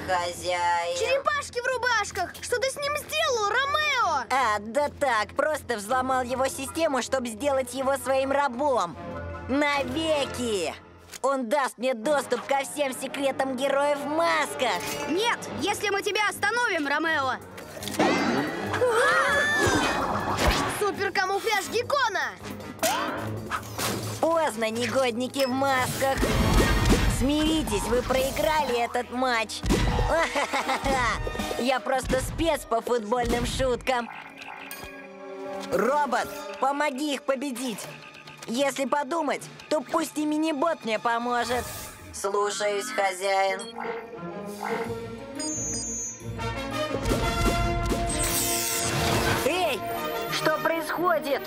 хозяин. Черепашки в рубашках! Что ты с ним сделал, Ромео? Да так, просто взломал его систему, чтобы сделать его своим рабом. Навеки! Он даст мне доступ ко всем секретам героев в масках. Нет, если мы тебя остановим, Ромео. Супер-камуфляж Геккона! Поздно, негодники в масках. Смиритесь, вы проиграли этот матч. Я просто спец по футбольным шуткам. Робот, помоги их победить. Если подумать, то пусть и мини-бот мне поможет. Слушаюсь, хозяин. Эй, что происходит?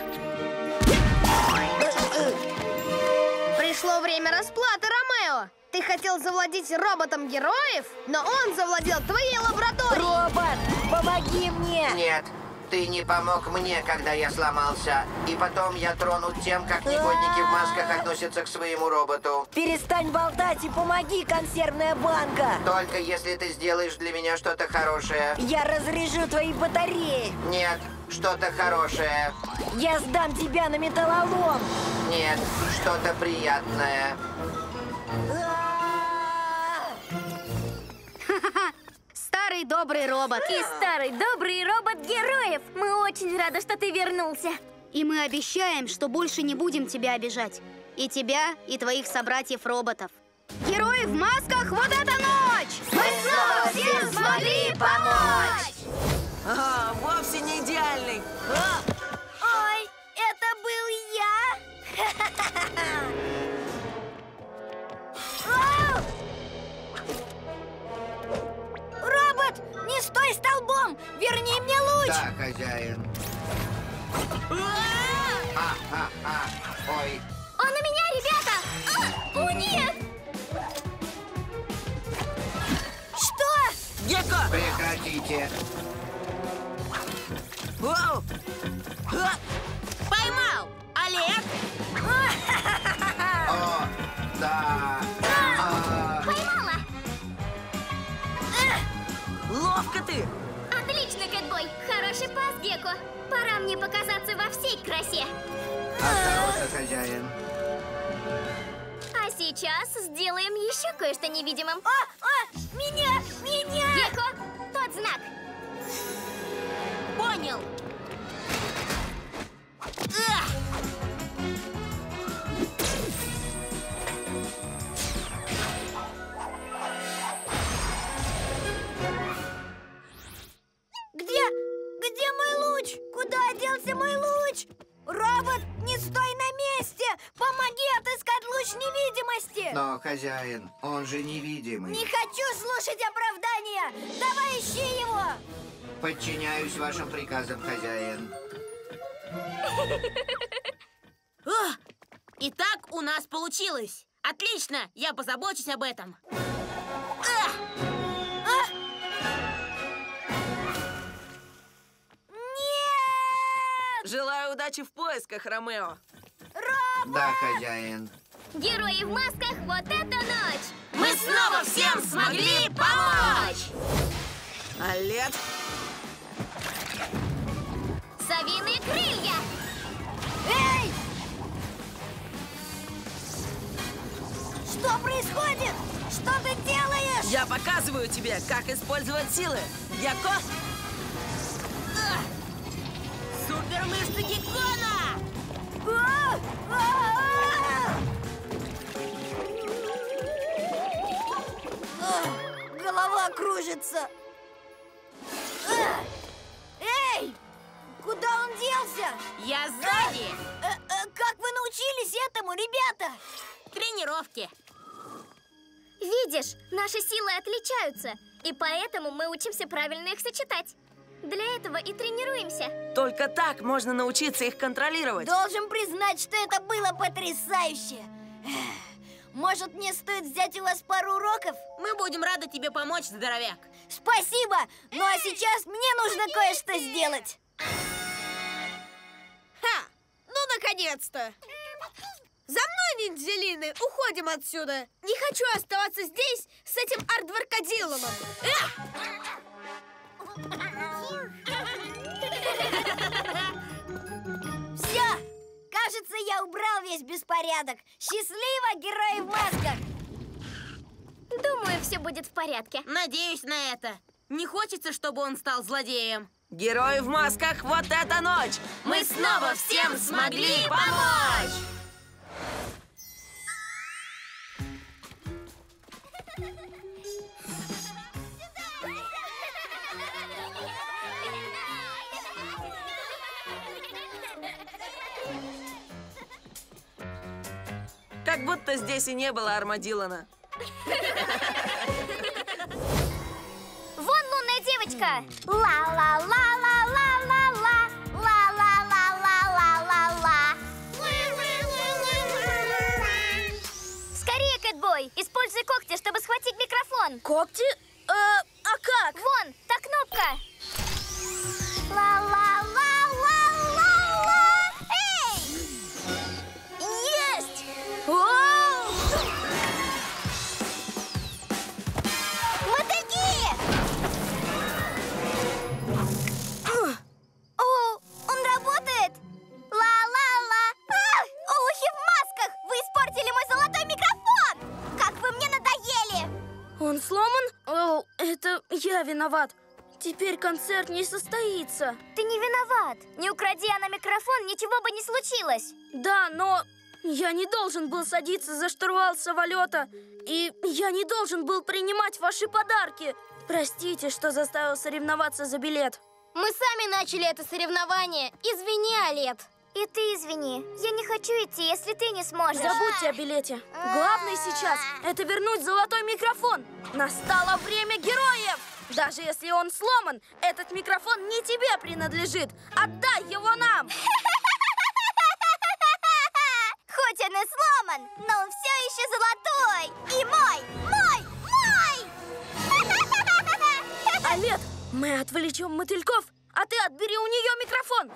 Пришло время расплаты, Ромео. Ты хотел завладеть роботом героев, но он завладел твоей лабораторией. Робот, помоги мне! Нет, ты не помог мне, когда я сломался. И потом я тронут тем, как негодники в масках относятся к своему роботу. Перестань болтать и помоги, консервная банка! Только если ты сделаешь для меня что-то хорошее. Я разряжу твои батареи! Нет, что-то хорошее. Я сдам тебя на металлолом! Нет, что-то приятное. Старый добрый робот. И старый добрый робот героев. Мы очень рады, что ты вернулся. И мы обещаем, что больше не будем тебя обижать. И тебя, и твоих собратьев-роботов. Герои в масках, вот эта ночь! Мы снова всем смогли помочь! Вовсе не идеальный. Ой, это был я? Робот, не стой столбом! Верни мне луч! Да, хозяин. Ой. Он у меня, ребята! О, нет! Что? Гекко! Прекратите. Воу! Поймал! Олег! О, да. Поймала! Ловко ты! Отлично, Кэтбой! Хороший пас, Гекко! Пора мне показаться во всей красе! Остался хозяин. А сейчас сделаем еще кое-что невидимым. Меня! Меня! Гекко, тот знак! Понял! Где мой луч? Куда делся мой луч? Робот, не стой на месте! Помоги отыскать луч невидимости! Но, хозяин, он же невидимый. Не хочу слушать оправдания! Давай ищи его! Подчиняюсь вашим приказам, хозяин. Итак, у нас получилось. Отлично, я позабочусь об этом. Желаю удачи в поисках, Ромео. Да, хозяин. Герои в масках, вот эта ночь! Мы снова всем смогли помочь! Олег, Совиные крылья! Эй! Что происходит? Что ты делаешь? я показываю тебе, как использовать силы. Гекко! Супермышцы Геккона! Голова кружится. Эй! Куда он делся? Я сзади! Как вы научились этому, ребята? Тренировки. Видишь, наши силы отличаются, и поэтому мы учимся правильно их сочетать. Для этого и тренируемся. Только так можно научиться их контролировать. Должен признать, что это было потрясающе. Может, мне стоит взять у вас пару уроков? Мы будем рады тебе помочь, здоровяк. Спасибо! Ну а сейчас мне нужно кое-что сделать. Ха! Ну, наконец-то! За мной, ниндзялины! Уходим отсюда! Не хочу оставаться здесь с этим ардваркадиловым! Все! Кажется, я убрал весь беспорядок. Счастливо, герои в масках! Думаю, все будет в порядке. Надеюсь на это. Не хочется, чтобы он стал злодеем. Герои в масках, вот эта ночь! Мы снова всем смогли помочь! Как будто здесь и не было Армадиллана. Вон лунная девочка! Ла-ла-ла-ла-ла-ла-ла! Ла-ла-ла-ла-ла-ла-ла! Скорее, Кэтбой! Используй когти, чтобы схватить микрофон! Когти? А как? Вон, та кнопка! Ла-ла-ла-ла-ла-ла! Эй! Есть! Мотыльки! О, он работает! Ла-ла-ла! Олухи в масках! Вы испортили мой золотой микрофон! Как вы мне надоели! Он сломан? О, это я виноват. Теперь концерт не состоится. Ты не виноват. Не укради она микрофон, ничего бы не случилось. Да, но я не должен был садиться за штурвал самолета. И я не должен был принимать ваши подарки. Простите, что заставил соревноваться за билет. Мы сами начали это соревнование. Извини, Олет. И ты извини. Я не хочу идти, если ты не сможешь. Забудьте о билете. Главное сейчас – это вернуть золотой микрофон. Настало время героев! Даже если он сломан, этот микрофон не тебе принадлежит. Отдай его нам! Хоть он и сломан, но он все еще золотой. И мой! Олет, мы отвлечем мотыльков, а ты отбери у нее микрофон.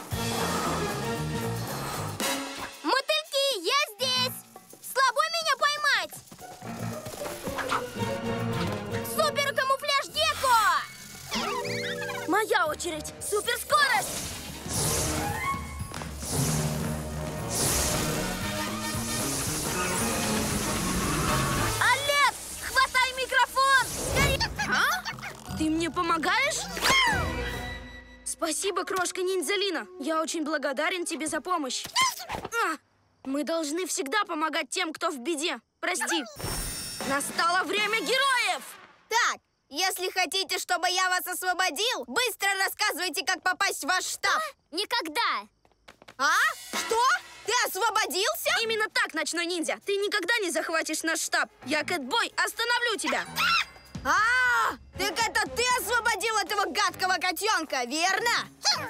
Мотыльки, я здесь! Слабо меня поймать! Супер-камуфляж Гекко! Моя очередь. Суперскорость! Олет, хватай микрофон! Скорее! Ты мне помогаешь? Спасибо, крошка-ниндзялина. Я очень благодарен тебе за помощь. Мы должны всегда помогать тем, кто в беде. Прости. Настало время героев! Так, если хотите, чтобы я вас освободил, быстро рассказывайте, как попасть в ваш штаб. Никогда! А? Что? Ты освободился? Именно так, ночной ниндзя. Ты никогда не захватишь наш штаб. Я, Кэтбой, остановлю тебя. Так это ты освободил этого гадкого котенка, верно?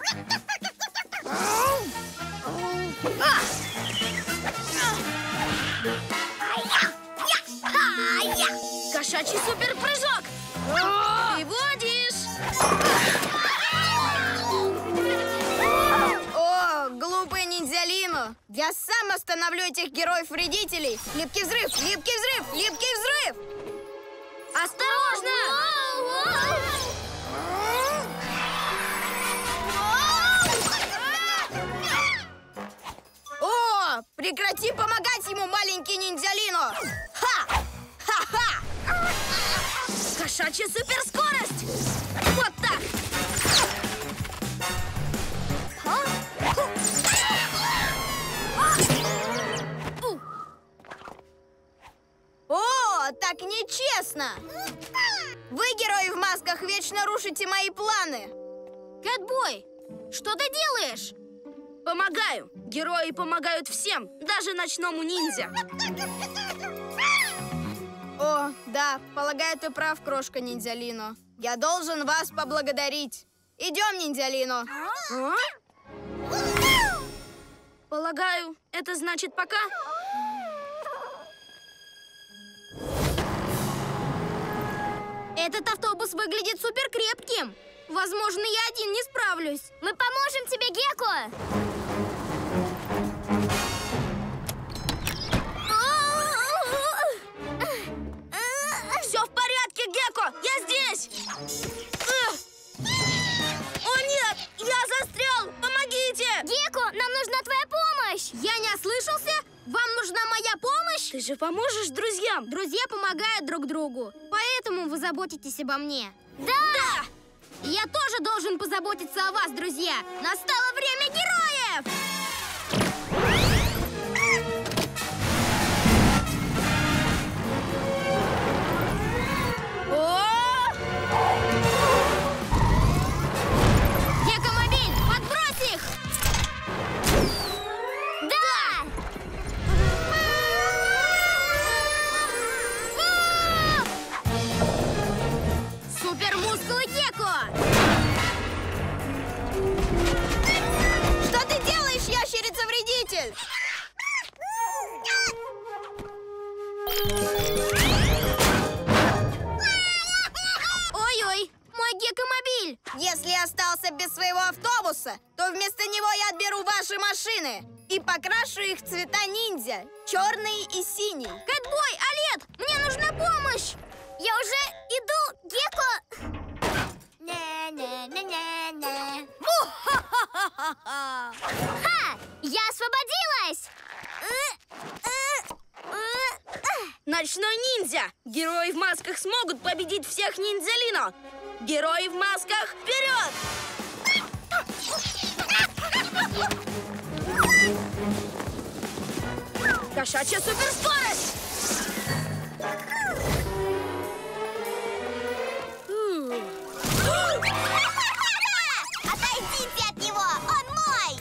Кошачий суперпрыжок! Ты водишь! О, глупый ниндзялину! Я сам остановлю этих героев-вредителей! Липкий взрыв! Липкий взрыв! Липкий взрыв! Осторожно! О, прекрати помогать ему, маленький ниндзялину! Ха! Ха-ха! Кошачья суперскорость! Вот так! О, так нечестно! Вы, герои в масках, вечно рушите мои планы! Кэтбой, что ты делаешь? Помогаю! Герои помогают всем, даже ночному ниндзя. О, да, полагаю, ты прав, крошка ниндзялино. Я должен вас поблагодарить. Идем, ниндзялино. Полагаю, это значит пока? Этот автобус выглядит суперкрепким. Возможно, я один не справлюсь. Мы поможем тебе, Гекко! Ты же поможешь друзьям? Друзья помогают друг другу, поэтому вы заботитесь обо мне. Да! И я тоже должен позаботиться о вас, друзья. Настало время героев! Геккомобиль, подбрось их! Да! Супермускулы Гекко! Что ты делаешь, ящерица-вредитель? Ой-ой, мой геккомобиль! Если остался без своего автобуса, то вместо него я отберу ваши машины и покрашу их в цвета ниндзя, черный и синий. Кэтбой, Олет, мне нужна помощь! Я уже иду, Гекко! Ха! Я освободилась! Ночной ниндзя! Герои в масках смогут победить всех ниндзялино! Герои в масках, вперед! Кошачья суперскорость! Отойдите от него! Он мой!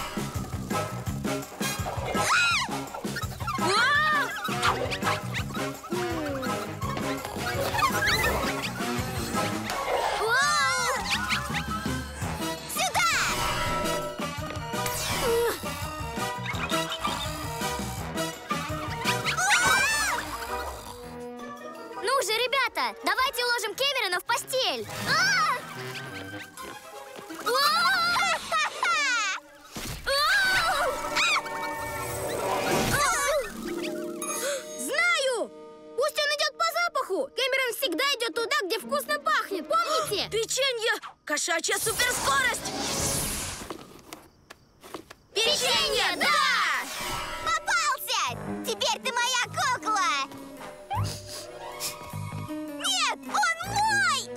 Сюда! Ну же, ребята, давайте уложим Кэмерона в постель! Знаю! Пусть он идет по запаху! Кэмерон всегда идет туда, где вкусно пахнет, помните? Печенье! Кошачья суперскорость! Печенье, да! Попался! Теперь ты моя кукла! Нет, он мой!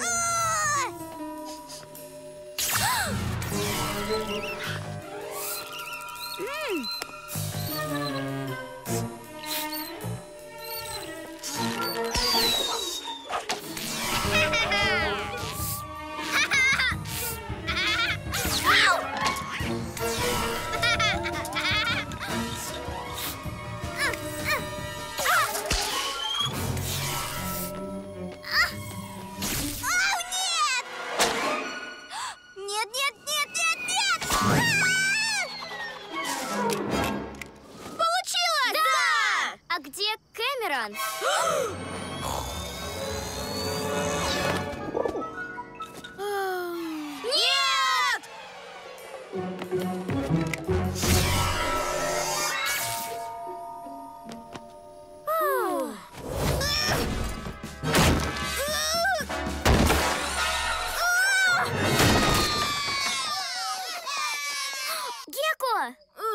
Нет, нет, нет, нет, нет! Получилось! Да! А где Кэмерон? Нет! Гекко!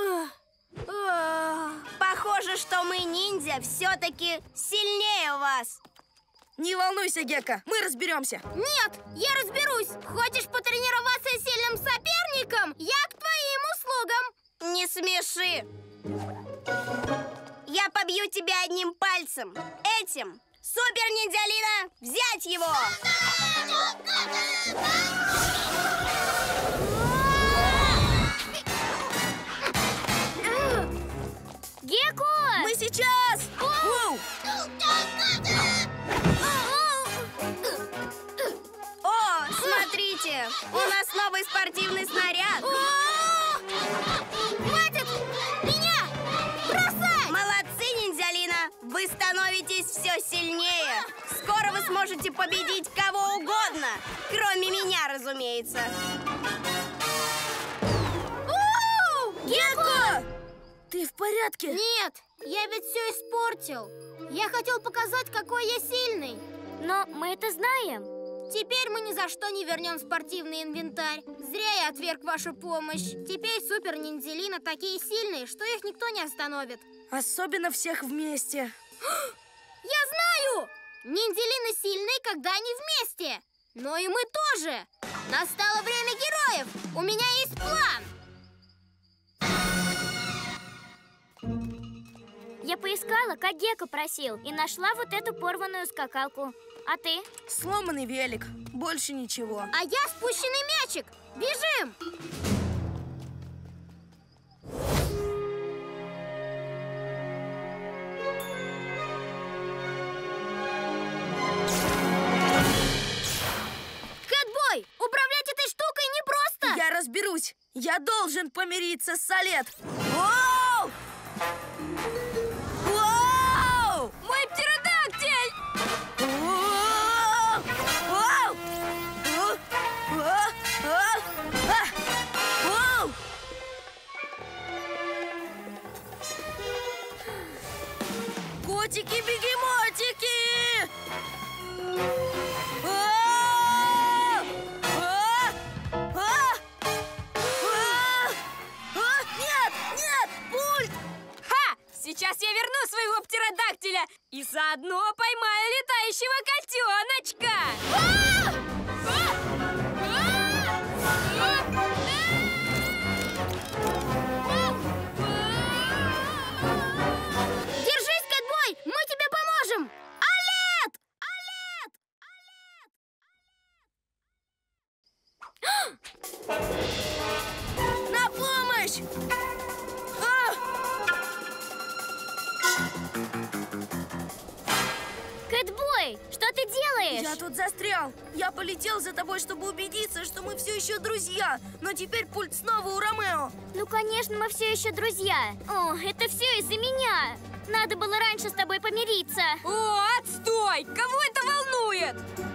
Похоже, что мы, ниндзя, все-таки сильнее вас. Не волнуйся, Гекко, мы разберемся. Нет, я разберусь. Хочешь потренироваться с сильным соперником? Я к твоим услугам. Не смеши. Я побью тебя одним пальцем. Этим. Супер-ниндзялина, взять его! Гекко! Мы сейчас! Воу! О, смотрите! У нас новый спортивный снаряд! Хватит! Меня! Бросай! Молодцы, ниндзялина! Вы становитесь все сильнее! Скоро вы сможете победить кого угодно! Кроме меня, разумеется! Гекко! Ты в порядке? Нет, я ведь все испортил. Я хотел показать, какой я сильный. Но мы это знаем. Теперь мы ни за что не вернем спортивный инвентарь. Зря я отверг вашу помощь. Теперь супер-ниндзялина такие сильные, что их никто не остановит. Особенно всех вместе. Я знаю! Ниндзялины сильны, когда они вместе. Но и мы тоже. Настало время героев. У меня есть план. Я поискала, как Гекко просил, и нашла вот эту порванную скакалку. А ты? Сломанный велик. Больше ничего. А я спущенный мячик. Бежим! Кэтбой, управлять этой штукой непросто! Я разберусь. Я должен помириться с Солет. Воу! Воу! Мой птеродактиль! Воу! Воу! Воу! Котики-бегемотики! Нет! Нет! Пульт! Ха! Сейчас я верну своего птеродактиля и заодно поймаю летающего котеночка! Держись, Кэтбой! Мы тебе поможем! Олет! Олет! На помощь! Кэтбой, что ты делаешь? Я тут застрял. Я полетел за тобой, чтобы убедиться, что мы все еще друзья. Но теперь пульт снова у Ромео. Ну, конечно, мы все еще друзья. О, это все из-за меня. Надо было раньше с тобой помириться. О, отстой! Кого это волнует?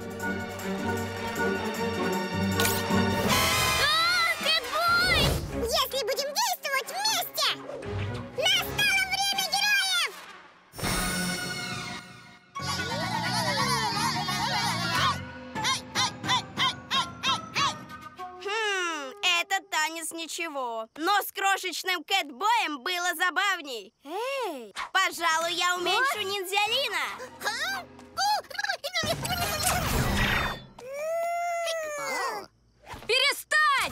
Кэтбой! Если будем действовать вместе, настало время героев! Этот танец ничего, но с крошечным Кэтбоем было забавней. Эй! Пожалуй, я уменьшу ниндзялина. Перестань!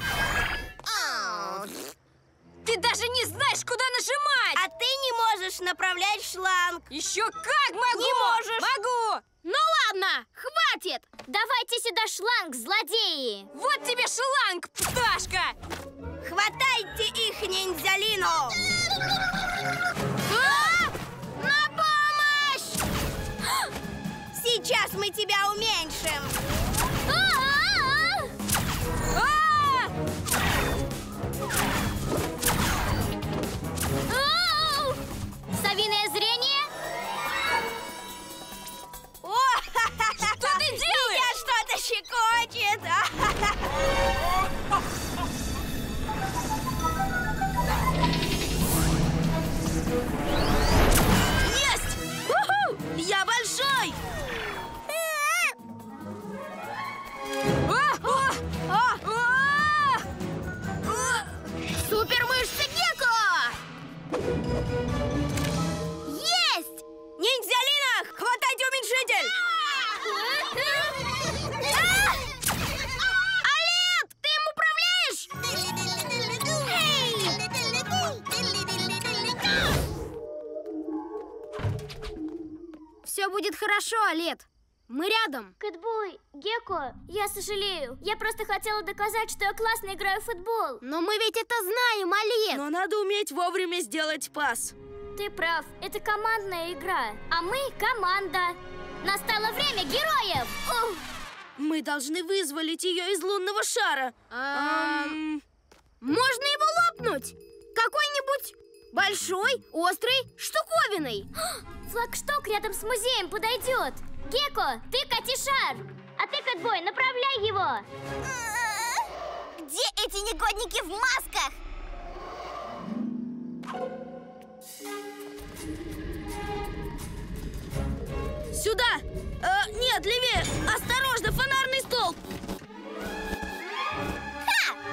Ты даже не знаешь, куда нажимать! А ты не можешь направлять шланг. Еще как могу! Не можешь. Могу! Ну ладно, хватит! Давайте сюда шланг, злодеи! Вот тебе шланг, пташка! Хватайте их, ниндзялину! На помощь! Сейчас мы тебя уменьшим. Совиное зрение? Что ты делаешь? Меня что-то щекочет. Есть! Уху! Я большой! Супермышцы Гекко! Есть! Ниндзялина, хватайте уменьшитель! Олет, ты им управляешь? Все будет хорошо, Олет. Мы рядом. Кэтбой, Гекко, я сожалею. Я просто хотела доказать, что я классно играю в футбол. Но мы ведь это знаем, Олет. Но надо уметь вовремя сделать пас. Ты прав, это командная игра, а мы команда. Настало время героев! Ух. Мы должны вызволить ее из лунного шара. Можно его лопнуть? Какой-нибудь большой, острой штуковиной. Флагшток рядом с музеем подойдет. Гекко, ты кати шар, а ты, Кэтбой, направляй его. Где эти негодники в масках? Сюда! Нет, левее! Осторожно, фонарный столб!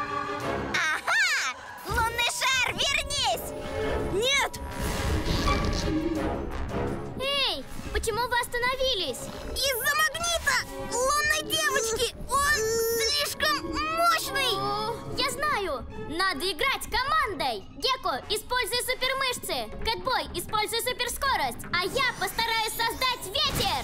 Ага! Лунный шар, вернись! Нет! почему вы остановились? Из-за магнита лунной девочки! Он слишком мощный! Я знаю! Надо играть командой! Гекко, используй супермышцы! Кэтбой, используй суперскорость! А я постараюсь создать ветер!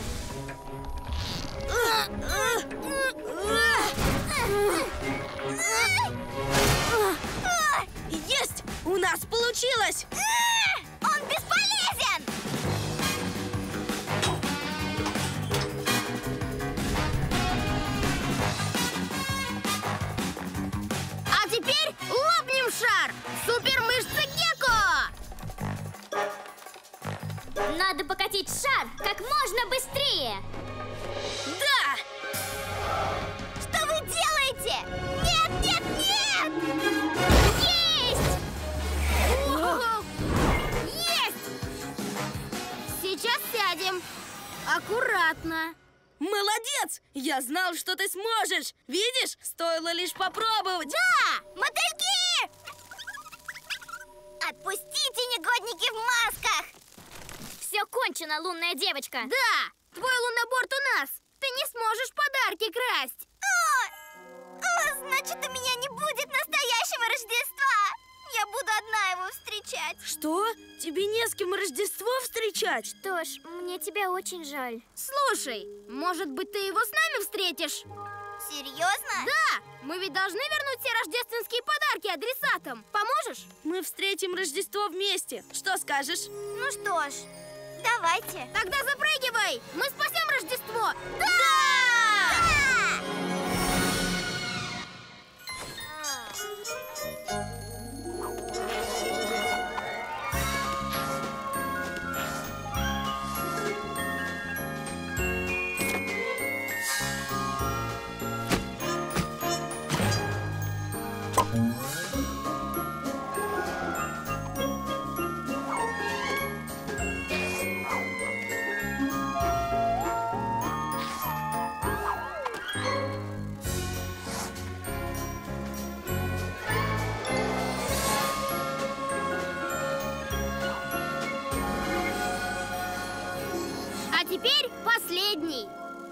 Есть! У нас получилось! Он бесполезен! А теперь лопнем шар! Супермышцы Гекко! Надо покатить шар как можно быстрее! Да! Что вы делаете? Нет, нет, нет! Есть! Есть! Сейчас сядем. Аккуратно. Молодец! Я знал, что ты сможешь! Видишь, стоило лишь попробовать! Да! Мотыльки! Отпустите, негодники в масках! Все кончено, лунная девочка! Да! Твой луноборд у нас! Ты не сможешь подарки красть! Значит, у меня не будет настоящего Рождества! Я буду одна его встречать! Что? Тебе не с кем Рождество встречать? Что ж, мне тебя очень жаль. Слушай, может быть, ты его с нами встретишь? Серьезно? Да! Мы ведь должны вернуть все рождественские подарки адресатам. Поможешь? Мы встретим Рождество вместе. Что скажешь? Ну что ж, давайте. Тогда запрыгивай! Мы спасем Рождество! Да! А теперь последний.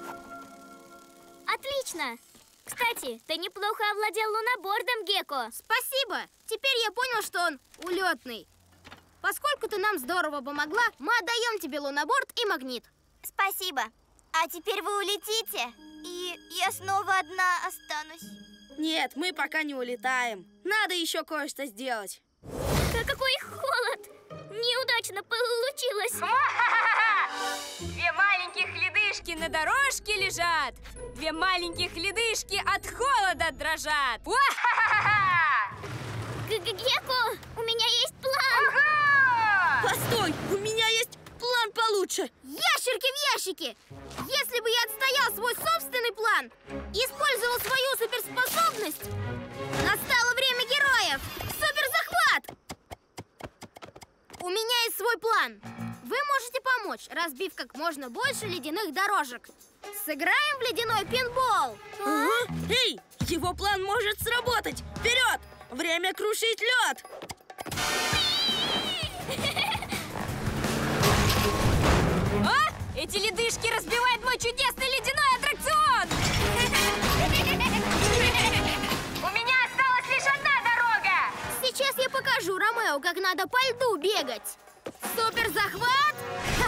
Отлично! Кстати, ты неплохо овладел лунобордом, Гекко. Спасибо! Теперь я понял, что он улетный. Поскольку ты нам здорово помогла, мы отдаем тебе луноборд и магнит. Спасибо. А теперь вы улетите, и я снова одна останусь. Нет, мы пока не улетаем. Надо еще кое-что сделать. Какой холод! Неудачно получилось. Две маленьких ледышки на дорожке лежат. Две маленьких ледышки от холода дрожат. Гекко, у меня есть план. Постой, у меня есть план получше. Ящерки в ящике! Если бы я отстоял свой собственный план и использовал свою суперспособность, настало время героев! Суперзахват! У меня есть свой план. Вы можете помочь, разбив как можно больше ледяных дорожек. Сыграем в ледяной пинбол! Ага. Эй, его план может сработать. Вперед! Время крушить лед! Эти ледышки разбивают мой чудесный ледяной аттракцион! У меня осталась лишь одна дорога! Сейчас я покажу Ромео, как надо по льду бегать. Суперзахват!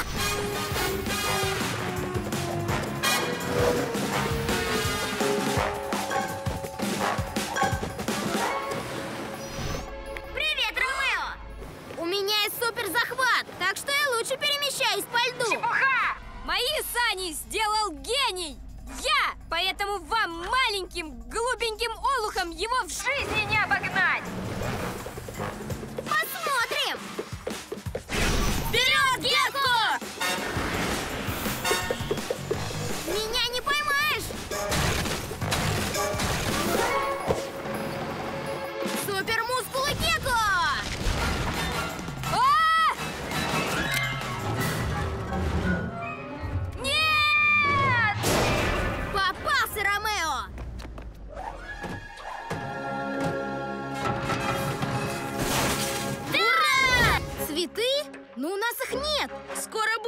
Привет, Ромео! У меня есть суперзахват, так что я лучше перемещаюсь по льду. Чепуха! Мои сани сделал гений! Я! Поэтому вам, маленьким, глупеньким олухам, его в жизни не обогнать! Посмотрим! Вперед, Гекко! Меня не поймаешь! Супермускулы Гекко! Нет! Попался, Ромео!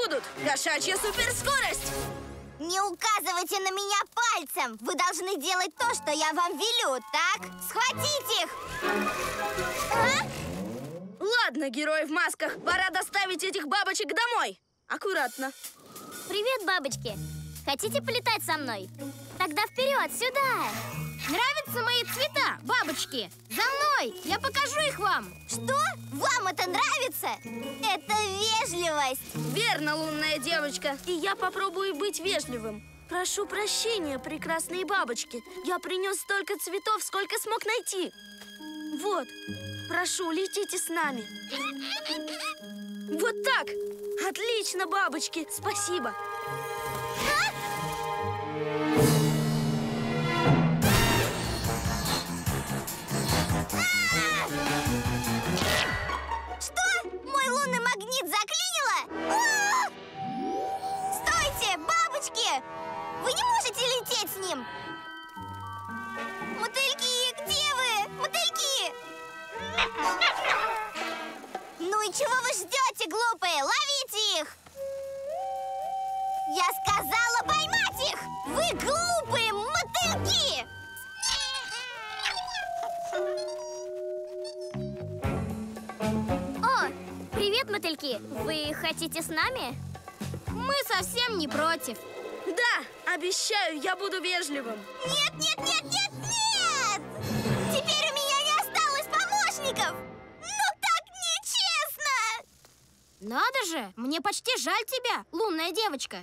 будут! Кошачья суперскорость! Не указывайте на меня пальцем! Вы должны делать то, что я вам велю, так? Схватить их! Ладно, герои в масках, пора доставить этих бабочек домой. Аккуратно. Привет, бабочки! Хотите полетать со мной? Тогда вперед, сюда! Нравятся мои цвета, бабочки? За мной! Я покажу их вам! Что? Вам это нравится? Это вежливость! Верно, лунная девочка. И я попробую быть вежливым. Прошу прощения, прекрасные бабочки. Я принес столько цветов, сколько смог найти. Вот, прошу, летите с нами. Вот так! Отлично, бабочки, спасибо. Что? Мой лунный магнит заклинило? Стойте, бабочки! Вы не можете лететь с ним! Мотыльки, где вы? Мотыльки! Ну и чего вы ждете, глупые? Ловите их! Я сказала поймать их! Вы глупые мотыльки! О, привет, мотыльки! Вы хотите с нами? Мы совсем не против. Да, обещаю, я буду вежливым. Нет, нет, нет, нет, нет! Теперь у меня не осталось помощников! Ну так нечестно! Надо же, мне почти жаль тебя, лунная девочка.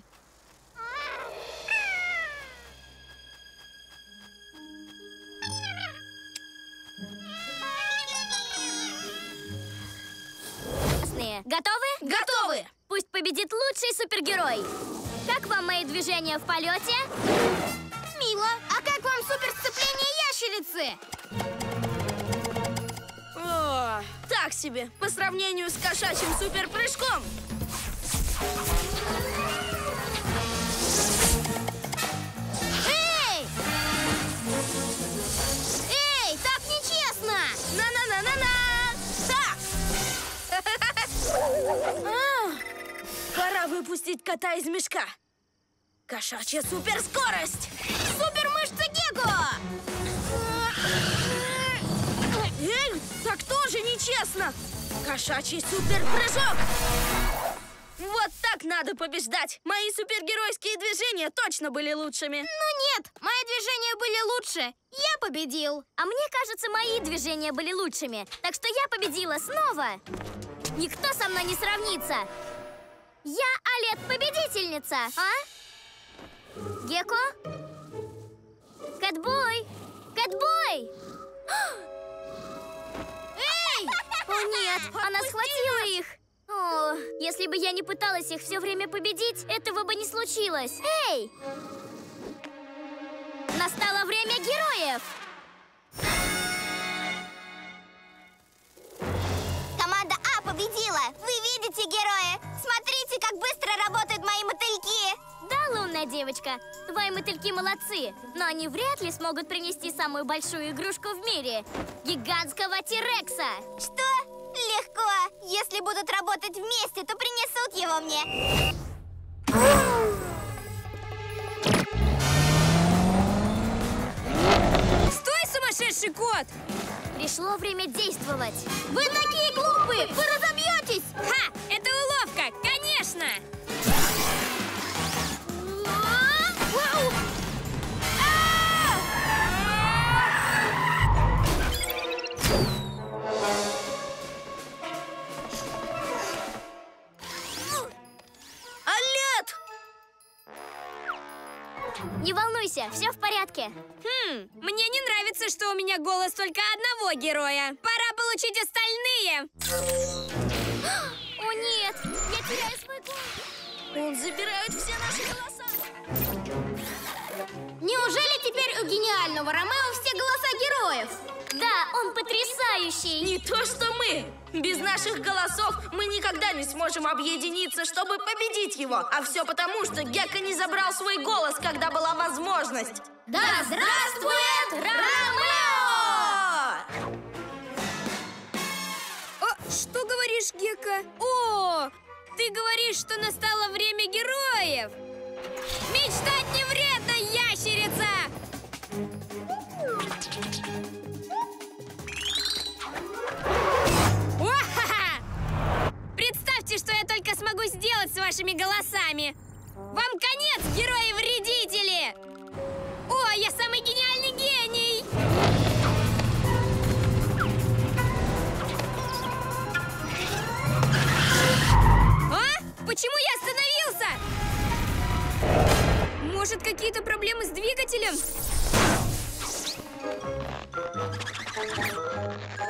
Готовы? Готовы! Пусть победит лучший супергерой! Как вам мои движения в полете? Мило! А как вам суперсцепление ящерицы? О, так себе, по сравнению с кошачьим суперпрыжком. Эй! Эй, так нечестно! На-на-на-на-на! Так! Пора выпустить кота из мешка. Кошачья суперскорость! Супермышца Гекко! Эй, так тоже нечестно! Кошачий суперпрыжок! Вот так надо побеждать! Мои супергеройские движения точно были лучшими. Ну нет, мои движения были лучше. Я победил. А мне кажется, мои движения были лучшими. Так что я победила снова. Никто со мной не сравнится. Я Олет-победительница, а? Гекко? Кэтбой! Кэтбой! Эй! О нет, она схватила их. О, если бы я не пыталась их все время победить, этого бы не случилось. Эй! Настало время героев! Команда А победила! Вы видите, герои? Смотрите, как быстро работают мои мотыльки! Да, лунная девочка, твои мотыльки молодцы, но они вряд ли смогут принести самую большую игрушку в мире – гигантского Тирекса. Что? Легко! Если будут работать вместе, то принесут его мне. Стой, сумасшедший кот! Пришло время действовать. Вы такие глупые! Вы разобьетесь! Ха! Это уловка! Конечно! Вау! Олет! Не волнуйся, все в порядке. Мне не нравится, что у меня голос только одного героя. Пора получить остальные. О нет, я теряю свой голос. Он забирает все наши голоса. Неужели теперь у гениального Ромео все голоса героев? Да, он потрясающий. Не то, что мы. Без наших голосов мы никогда не сможем объединиться, чтобы победить его. А все потому, что Гекко не забрал свой голос, когда была возможность. Да здравствует Ромео! Что говоришь, Гекко? О, ты говоришь, что настало время героев! Мечтать не вредно, ящерица! О-ха-ха! Представьте, что я только смогу сделать с вашими голосами! Вам конец, герои-вредители! О, я самый гениальный гений! А? Почему я остановился? Может, какие-то проблемы с двигателем?